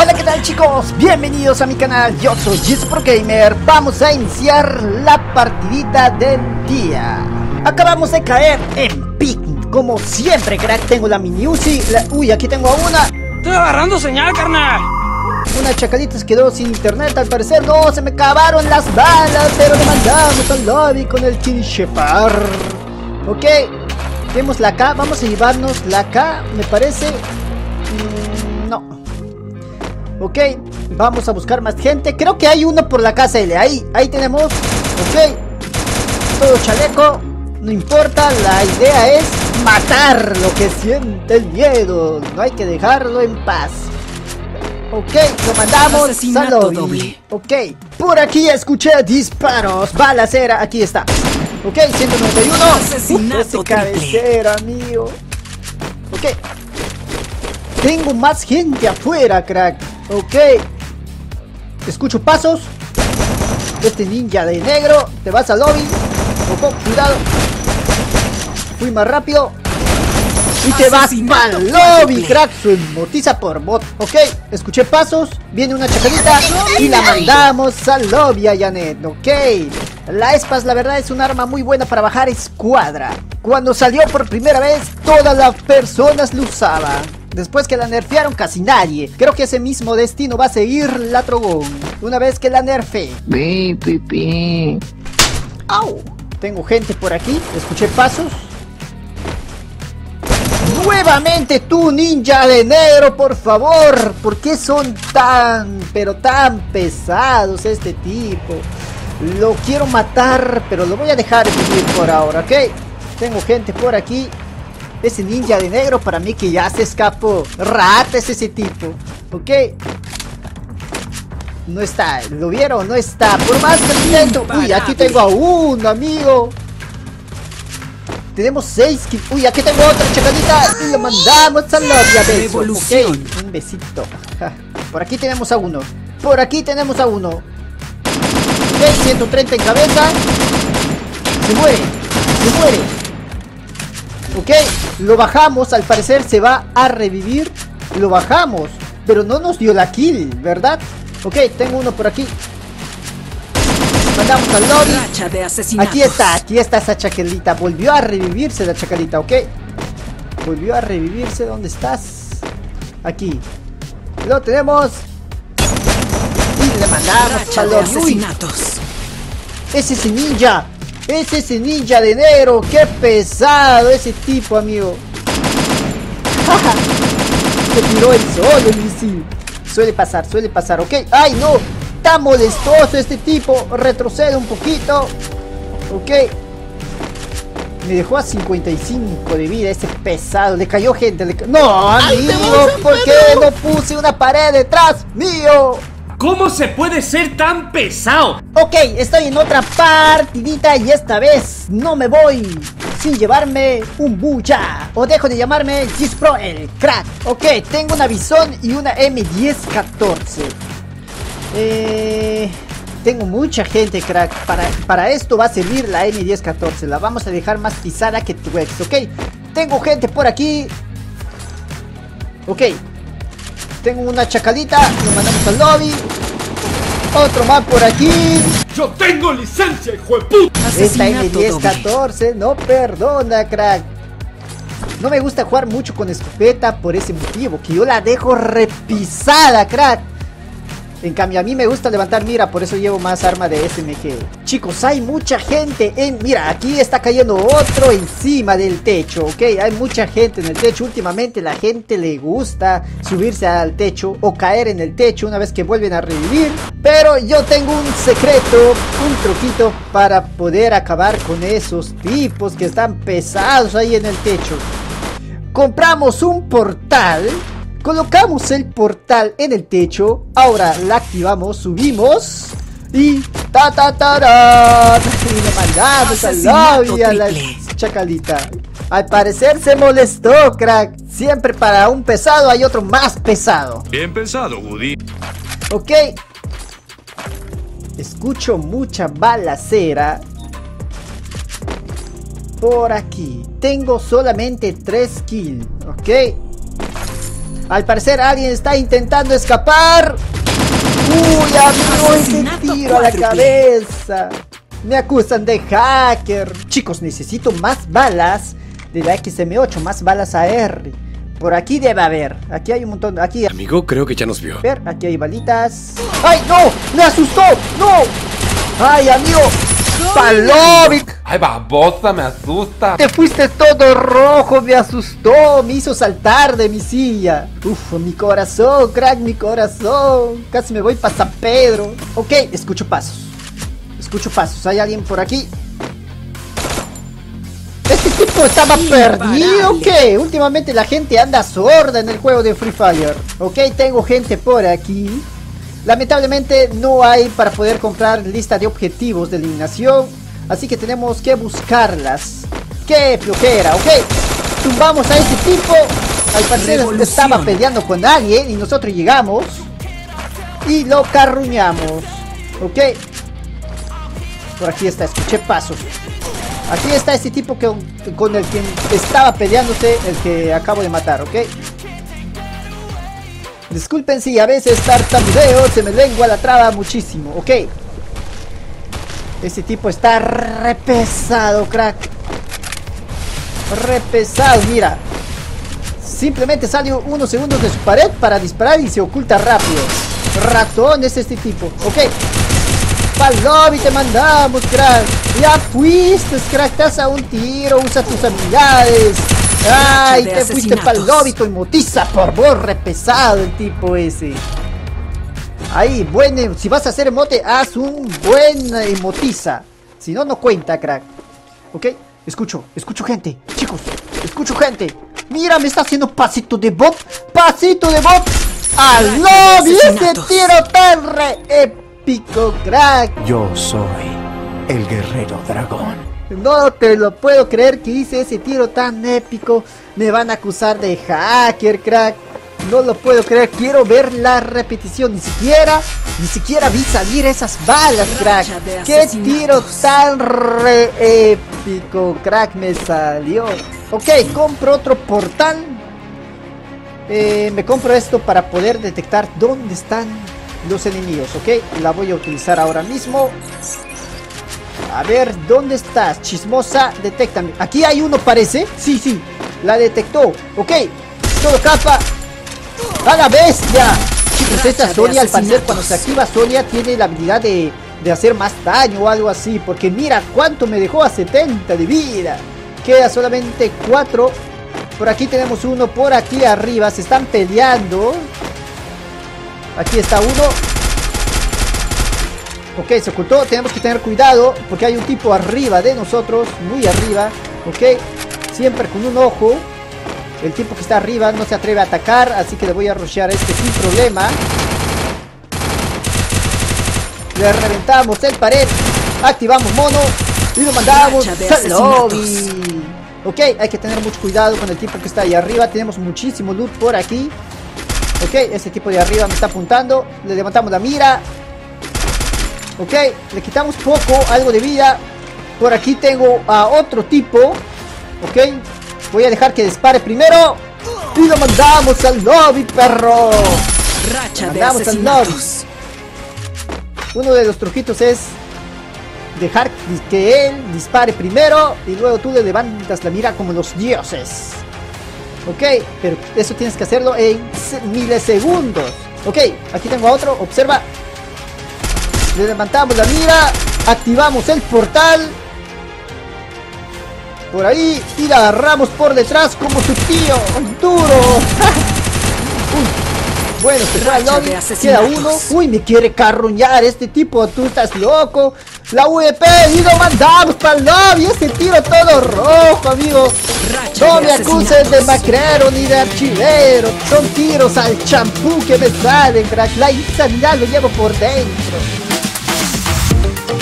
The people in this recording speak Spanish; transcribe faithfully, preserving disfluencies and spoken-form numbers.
Hola, ¿qué tal, chicos? Bienvenidos a mi canal, yo soy GSproGamer. Vamos a iniciar la partidita del día. Acabamos de caer en Picnic, como siempre, crack. Tengo la mini Uzi, la... Uy, aquí tengo a una. Estoy agarrando señal, carnal. Una chacalita se quedó sin internet, al parecer. No, se me acabaron las balas, pero le mandamos al lobby con el King Shepard. Ok, tenemos la K, vamos a llevarnos la K, me parece. Mm, no. Ok, vamos a buscar más gente. Creo que hay uno por la casa L. Ahí, ahí tenemos. Ok, todo chaleco. No importa, la idea es matar lo que siente el miedo. No hay que dejarlo en paz. Ok, lo mandamos al lobby. Ok, por aquí escuché disparos. Balacera, aquí está. Ok, ciento noventa y uno. Asesinato Uf, ese cabecera, mío. Ok, tengo más gente afuera, crack. Ok, escucho pasos. Este ninja de negro. Te vas al lobby. Ojo, cuidado. Fui más rápido. Y te vas al lobby, crack. Se motiza por bot. Ok, escuché pasos. Viene una chacalita y la mandamos al lobby a Janet. Ok, la Espas, la verdad, es un arma muy buena para bajar escuadra. Cuando salió por primera vez, todas las personas lo usaban. Después que la nerfearon, casi nadie. Creo que ese mismo destino va a seguir la Trogon una vez que la nerfe. ¡Au! Tengo gente por aquí. Escuché pasos. Nuevamente tú, ninja de negro, por favor. ¿Por qué son tan, pero tan pesados este tipo? Lo quiero matar, pero lo voy a dejar vivir por ahora, ¿ok? Tengo gente por aquí. Ese ninja de negro para mí que ya se escapó. Rata es ese tipo. Ok. No está. ¿Lo vieron? No está. Por más que intento. Uy, aquí tengo a un amigo. Tenemos seis kills. Uy, aquí tengo otra chacalita. Y lo mandamos a la beso. Okay, un besito. Por aquí tenemos a uno. Por aquí tenemos a uno. Ok, ciento treinta en cabeza. Se muere. Se muere. Ok, lo bajamos, al parecer se va a revivir. Lo bajamos, pero no nos dio la kill, ¿verdad? Ok, tengo uno por aquí. Mandamos al lobby. Aquí está, aquí está esa chacalita. Volvió a revivirse la chacalita, ok. Volvió a revivirse, ¿dónde estás? Aquí. Lo tenemos. Y le mandamos al lobby. ¡Ese es el ninja! ¡Es ese ninja de negro! ¡Qué pesado ese tipo, amigo! Se tiró el solo el misil. Suele pasar, suele pasar, ok. ¡Ay, no! Está molestoso este tipo. Retrocede un poquito. Ok. Me dejó a cincuenta y cinco de vida ese pesado. Le cayó gente. Le ca... ¡No, amigo! ¿Por qué no puse una pared detrás mío? ¿Cómo se puede ser tan pesado? Ok, estoy en otra partidita y esta vez no me voy sin llevarme un bulla. O dejo de llamarme GSpro el crack. Ok, tengo una Bison y una M diez catorce. Eh, tengo mucha gente, crack. Para, para esto va a servir la M diez catorce. La vamos a dejar más pisada que tu ex, ok. Tengo gente por aquí. Ok. Tengo una chacalita, lo mandamos al lobby. Otro más por aquí. ¡Yo tengo licencia, hijo de puta! Esta M diez catorce no perdona, crack. No me gusta jugar mucho con escopeta por ese motivo, que yo la dejo repisada, crack. En cambio a mí me gusta levantar mira, por eso llevo más arma de S M G. Chicos, hay mucha gente en... Mira, aquí está cayendo otro encima del techo, ok. Hay mucha gente en el techo. Últimamente la gente le gusta subirse al techo o caer en el techo una vez que vuelven a revivir. Pero yo tengo un secreto, un truquito para poder acabar con esos tipos que están pesados ahí en el techo. Compramos un portal. Colocamos el portal en el techo. Ahora la activamos, subimos. Y ta ta ta ta. Y le mandamos al lobby a la chacalita. Al parecer se molestó, crack. Siempre para un pesado hay otro más pesado. Bien pensado, Woody. Ok. Escucho mucha balacera por aquí. Tengo solamente tres kills, ok. Al parecer alguien está intentando escapar. Uy, amigo, ese tiro a la cabeza. Me acusan de hacker. Chicos, necesito más balas de la X M ocho, más balas A R. Por aquí debe haber. Aquí hay un montón. Aquí. Amigo, creo que ya nos vio. A ver, aquí hay balitas. ¡Ay, no! ¡Me asustó! ¡No! ¡Ay, amigo! ¡Palovic! ¡Ay, babosa! ¡Me asusta! Te fuiste todo rojo, me asustó, me hizo saltar de mi silla. Uf, mi corazón, crack, mi corazón. Casi me voy para San Pedro. Ok, escucho pasos. Escucho pasos, ¿hay alguien por aquí? ¿Este tipo estaba perdido o qué? Últimamente la gente anda sorda en el juego de Free Fire. Ok, tengo gente por aquí. Lamentablemente no hay para poder comprar lista de objetivos de eliminación, así que tenemos que buscarlas. ¡Qué flojera! Ok, tumbamos a este tipo. Al parecer estaba peleando con alguien y nosotros llegamos y lo carruñamos. Ok, por aquí está, escuché pasos. Aquí está ese tipo que, con el que estaba peleándose, el que acabo de matar, ok. Disculpen si a veces tartamudeo, se me lengua la traba muchísimo, ok. Ese tipo está re pesado, crack. Re pesado, mira. Simplemente sale unos segundos de su pared para disparar y se oculta rápido. Ratón es este tipo, ok. Pa'l lobby te mandamos, crack. Ya fuiste, crack, estás a un tiro, usa tus habilidades. Ay, te fuiste pa'l lobby con motiza, por favor, re pesado el tipo ese. Ahí, buen, si vas a hacer emote, haz un buen emotiza. Si no, no cuenta, crack. Ok, escucho, escucho gente. Chicos, escucho gente. Mira, me está haciendo pasito de bot. Pasito de bot. ¡Al lobby! Ese tiro tan re épico, crack. Yo soy el guerrero dragón. No te lo puedo creer que hice ese tiro tan épico. Me van a acusar de hacker, crack. No lo puedo creer, quiero ver la repetición. Ni siquiera, ni siquiera vi salir esas balas, crack. Qué tiro tan re épico, crack, me salió. Ok, compro otro portal. eh, Me compro esto para poder detectar dónde están los enemigos, ok. La voy a utilizar ahora mismo. A ver, ¿dónde estás? Chismosa, detéctame. Aquí hay uno, parece. Sí, sí, la detectó. Ok, todo capa. ¡A la bestia! Chicos, esta Sonia, al parecer, cuando se activa Sonia, tiene la habilidad de, de hacer más daño o algo así. Porque mira cuánto me dejó a setenta de vida. Queda solamente cuatro. Por aquí tenemos uno, por aquí arriba. Se están peleando. Aquí está uno. Ok, se ocultó, tenemos que tener cuidado porque hay un tipo arriba de nosotros, muy arriba, ok, siempre con un ojo. El tipo que está arriba no se atreve a atacar, así que le voy a rushear a este sin problema. Le reventamos el pared, activamos mono y lo mandamos al lobby. Ok, hay que tener mucho cuidado con el tipo que está ahí arriba, tenemos muchísimo loot por aquí. Ok, ese tipo de arriba me está apuntando, le levantamos la mira. Ok, le quitamos poco, algo de vida. Por aquí tengo a otro tipo. Ok, voy a dejar que dispare primero. Y lo mandamos al lobby, perro. Racha de asesinatos. Uno de los truquitos es dejar que él dispare primero y luego tú le levantas la mira como los dioses. Ok, pero eso tienes que hacerlo en milisegundos. Ok, aquí tengo a otro, observa. Le levantamos la mira, activamos el portal. Por ahí y la agarramos por detrás como su tío, duro. Uy, bueno, se fue al lobby, queda uno. Uy, me quiere carruñar este tipo, tú estás loco. La U E P y lo mandamos para el lobby. Ese tiro todo rojo, amigo. No me acuses de macrero ni de archivero. Son tiros al champú que me salen, crack. La insanidad lo llevo por dentro.